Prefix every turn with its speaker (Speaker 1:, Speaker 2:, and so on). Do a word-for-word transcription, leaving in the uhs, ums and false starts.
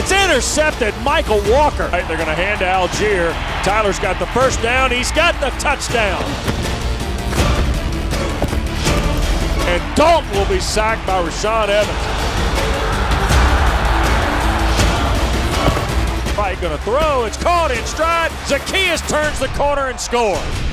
Speaker 1: It's intercepted. Michael Walker. Right, they're going to hand to Algier. Tyler's got the first down. He's got the touchdown. And Dalton will be sacked by Rashaan Evans. Fight going to throw. It's caught in stride. Zacchaeus turns the corner and scores.